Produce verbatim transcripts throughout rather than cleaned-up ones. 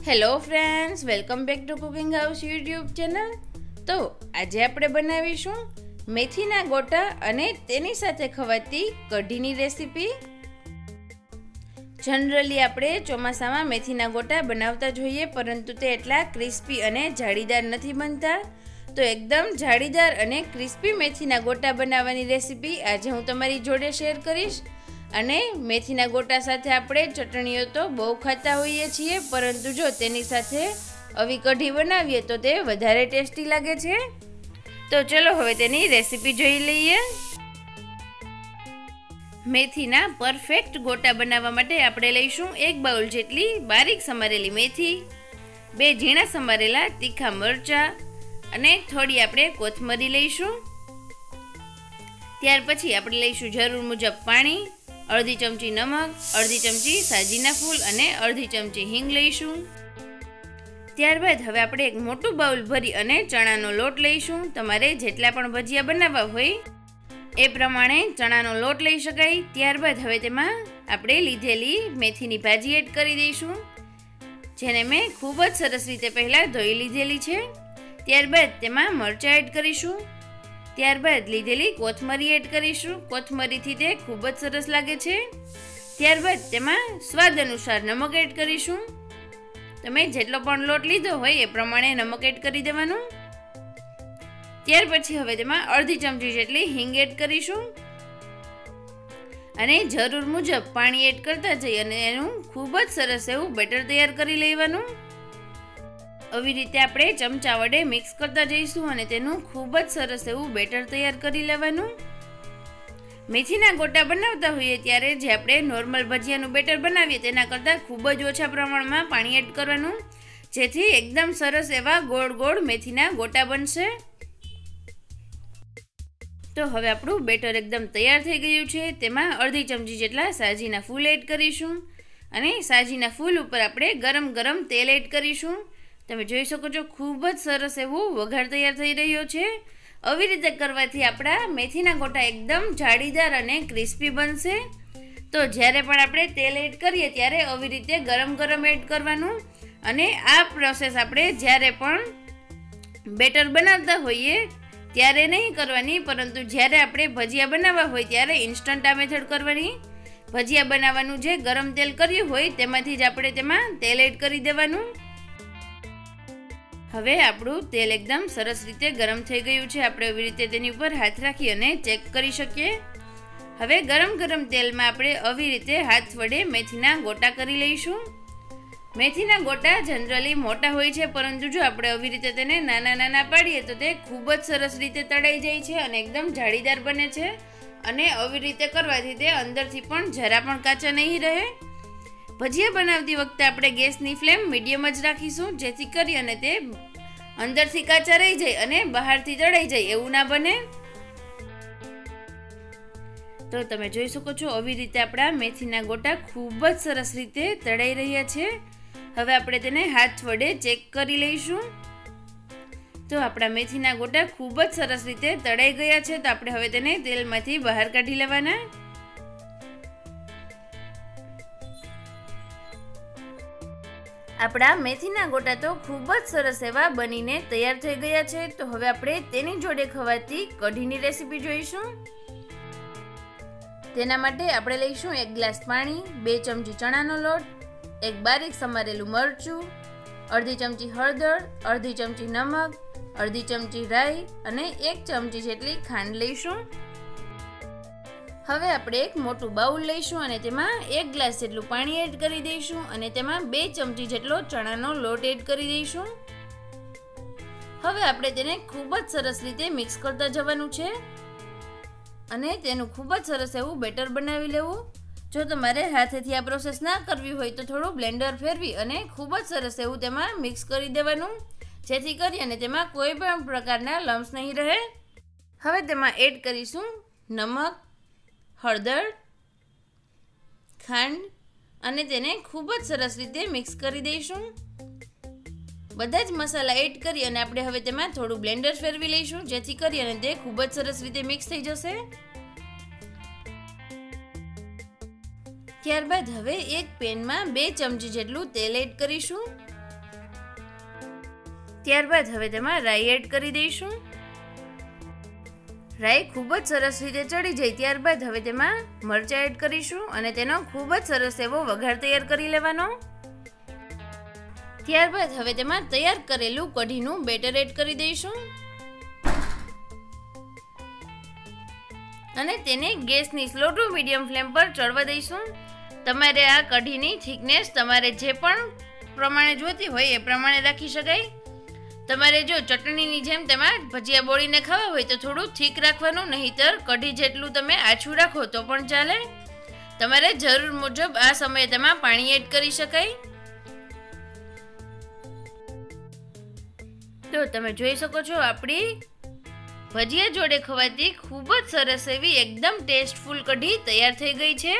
Hello friends, welcome back to cooking house YouTube channel. તો આજે આપણે બનાવીશું મેથીના ગોટા અને તેની સાથે ખવાતી કઢીની રેસીપી। જનરલી આપણે ચોમાસામાં મેથીના ગોટા બનાવતા જોઈએ, પરંતુ તે એટલા ક્રિસ્પી અને જાળીદાર નથી બનતા। તો એકદમ જાળીદાર અને ક્રિસ્પી મેથીના ગોટા બનાવવાની રેસીપી આજે હું તમારી જોડે શેર કરીશ। અને મેથીના ગોટા સાથે આપણે ચટણીઓ તો બહુ ખાતા હોઈએ છીએ, પરંતુ જો તેની સાથે આવી કઢી બનાવીએ તો તે વધારે ટેસ્ટી લાગે છે। તો ચલો હવે તેની રેસીપી જોઈ લઈએ। મેથીના પરફેક્ટ ગોટા બનાવવા માટે આપણે લઈશું એક બાઉલ જેટલી બારીક સમારેલી મેથી, બે ઝીણા સમારેલા તીખા મરચાં અને થોડી આપણે કોથમરી લઈશું। ત્યાર પછી આપણે લઈશું જરૂર મુજબ પાણી, અડધી ચમચી નમક, અડધી ચમચી સાજીના ફૂલ અને અડધી ચમચી હિંગ લઈશું। ત્યારબાદ હવે આપણે એક મોટું બાઉલ ભરી અને ચણાનો લોટ લઈશું। તમારે જેટલા પણ ભજીયા બનાવવા હોય એ પ્રમાણે ચણાનો લોટ લઈ શકાય। ત્યારબાદ હવે તેમાં આપણે લીધેલી મેથીની ભાજી એડ કરી દઈશું, જેને મેં ખૂબ જ સરસ રીતે પહેલાં ધોઈ લીધેલી છે। ત્યારબાદ તેમાં મરચાં એડ કરીશું। ત્યારબાદ લીધેલી કોથમરી એડ કરીશું। કોથમરીથી તે ખૂબ જ સરસ લાગે છે। ત્યારબાદ તેમાં સ્વાદ અનુસાર નમક એડ કરીશું। તમે જેટલો પણ લોટ લીધો હોય એ પ્રમાણે નમક એડ કરી દેવાનું। ત્યાર પછી હવે તેમાં અડધી ચમચી જેટલી હિંગ એડ કરીશું અને જરૂર મુજબ પાણી એડ કરતા જઈ અને એનું ખૂબ જ સરસ એવું બેટર તૈયાર કરી લેવાનું। આવી રીતે આપણે ચમચા વડે મિક્સ કરતા જઈશું અને તેનું ખૂબ જ સરસ એવું બેટર તૈયાર કરી લેવાનું। મેથીના ગોટા બનાવતા હોઈએ ત્યારે જે આપણે નોર્મલ ભજીયાનું બેટર બનાવીએ તેના કરતાં ખૂબ જ ઓછા પ્રમાણમાં પાણી એડ કરવાનું, જેથી એકદમ સરસ એવા ગોળ ગોળ મેથીના ગોટા બનશે। તો હવે આપણું બેટર એકદમ તૈયાર થઈ ગયું છે। તેમાં અડધી ચમચી જેટલા સાજીના ફૂલ એડ કરીશું અને સાજીના ફૂલ ઉપર આપણે ગરમ ગરમ તેલ એડ કરીશું। તમે જોઈ શકો છો ખૂબ જ સરસ એવું વઘાર તૈયાર થઈ રહ્યો છે। આવી રીતે કરવાથી આપણા મેથીના ગોટા એકદમ જાળીદાર અને ક્રિસ્પી બનશે। તો જ્યારે પણ આપણે તેલ એડ કરીએ ત્યારે આવી રીતે ગરમ ગરમ એડ કરવાનું અને આ પ્રોસેસ આપણે જ્યારે પણ બેટર બનાવતા હોઈએ ત્યારે નહીં કરવાની, પરંતુ જ્યારે આપણે ભજીયા બનાવવા હોય ત્યારે ઇન્સ્ટન્ટ આ મેથડ કરવાની। ભજીયા બનાવવાનું જે ગરમ તેલ કર્યું હોય તેમાંથી જ આપણે તેમાં તેલ એડ કરી દેવાનું। હવે આપણું તેલ એકદમ સરસ રીતે ગરમ થઈ ગયું છે। આપણે એવી રીતે તેની ઉપર હાથ રાખી અને ચેક કરી શકીએ। હવે ગરમ ગરમ તેલમાં આપણે આવી રીતે હાથ વડે મેથીના ગોટા કરી લઈશું। મેથીના ગોટા જનરલી મોટા હોય છે, પરંતુ જો આપણે આવી રીતે તેને નાના નાના પાડીએ તો તે ખૂબ જ સરસ રીતે તળાઈ જાય છે અને એકદમ જાળીદાર બને છે। અને આવી રીતે કરવાથી તે અંદરથી પણ જરા પણ કાચા નહીં રહે। ભજીયા બનાવતી વખતે આપણે ગેસની ફ્લેમ મીડિયમ જ રાખીશું, જેથી કરી અને તે અંદરથી કાચા રહી જાય અને બહારથી તળાઈ જાય એવું ના બને। તો તમે જોઈ શકો છો આવી રીતે આપણા મેથીના ગોટા ખૂબ જ સરસ રીતે તળાઈ રહ્યા છે। હવે આપણે તેને હાથ વડે ચેક કરી લઈશું। તો આપણા મેથીના ગોટા ખૂબ જ સરસ રીતે તળાઈ ગયા છે। તો આપણે હવે તેને તેલમાંથી બહાર કાઢી લેવાના। આપણા મેથીના ગોટા તો ખૂબ જ સરસ એવા બનીને તૈયાર થઈ ગયા છે। તો હવે આપણે તેની જોડે ખવાતી કઢીની રેસીપી જોઈશું। તેના માટે આપણે લઈશું એક ગ્લાસ પાણી, બે ચમચી ચણાનો લોટ, એક બારીક સમારેલું મરચું, અડધી ચમચી હળદર, અડધી ચમચી નમક, અડધી ચમચી રાઈ અને એક ચમચી જેટલી ખાંડ લઈશું। હવે આપણે એક મોટું બાઉલ લઈશું અને તેમાં એક ગ્લાસ જેટલું પાણી એડ કરી દઈશું અને તેમાં બે ચમચી જેટલો ચણાનો લોટ એડ કરી દઈશું। હવે આપણે તેને ખૂબ જ સરસ રીતે મિક્સ કરતા જવાનું છે અને તેનું ખૂબ જ સરસ એવું બેટર બનાવી લેવું। જો તમારે હાથેથી આ પ્રોસેસ ના કરવી હોય તો થોડું બ્લેન્ડર ફેરવી અને ખૂબ જ સરસ એવું તેમાં મિક્સ કરી દેવાનું, જેથી કરી અને તેમાં કોઈ પણ પ્રકારના લમ્સ નહીં રહે। હવે તેમાં એડ કરીશું નમક, હળદર, ખાંડ અને તેને ખૂબ જ સરસ રીતે મિક્સ કરી દઈશું। બધા જ મસાલા એડ કરી અને આપણે હવે તેમાં થોડું બ્લેન્ડર ફેરવી લઈશું, જેથી કરી અને તે ખૂબ જ સરસ રીતે મિક્સ થઈ જશે। ત્યારબાદ હવે એક પેનમાં બે ચમચી જેટલું તેલ એડ કરીશું ત્યારબાદ હવે તેમાં રાઈ એડ કરી દઈશું. રાઈ ખૂબ જ સરસ રીતે ચડી જાય ત્યારબાદ હવે તેમાં મરચાં એડ કરીશું અને તેનો ખૂબ જ સરસ એવો વઘાર તૈયાર કરી લેવાનો. ત્યારબાદ હવે તેમાં તૈયાર કરેલું કઢીનું બેટર એડ કરી દઈશું અને તેને ગેસની સ્લો ટુ મીડિયમ ફ્લેમ પર ચડવા દઈશું. તમારે આ કઢીની થિકનેસ તમારે જે પણ પ્રમાણે જોતી હોય એ પ્રમાણે રાખી શકાય. તમારે જો ચટણીની જેમ તેમાં ભજીયા બોળીને ખાવા હોય તો થોડું થીક રાખવાનું, નહીંતર કઢી જેટલું તમે આછું રાખો તો પણ ચાલે. તમારે જરૂર મુજબ આ સમયે તેમાં પાણી એડ કરી શકાય. તો તમે જોઈ શકો છો આપણી ભજીયા જોડે ખવાતી ખૂબ જ સરસ એવી એકદમ ટેસ્ટફુલ કઢી તૈયાર થઈ ગઈ છે.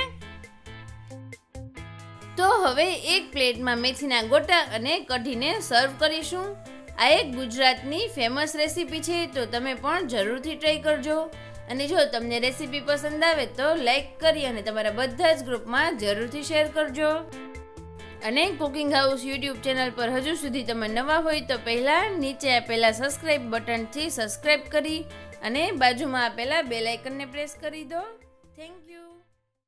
તો હવે એક પ્લેટમાં મેથીના ગોટા અને કઢીને સર્વ કરીશું. આ એક ગુજરાતની ફેમસ રેસીપી છે, તો તમે પણ જરૂરથી ટ્રાય કરજો. અને જો તમને રેસીપી પસંદ આવે તો લાઈક કરી અને તમારા બધા જ ગ્રુપમાં જરૂરથી શેર કરજો. અને કુકિંગ હાઉસ યુટ્યુબ ચેનલ પર હજુ સુધી તમે નવા હોય તો પહેલાં નીચે આપેલા સબસ્ક્રાઈબ બટનથી સબસ્ક્રાઈબ કરી અને બાજુમાં આપેલા બેલ આઇકનને પ્રેસ કરી દો. થેન્ક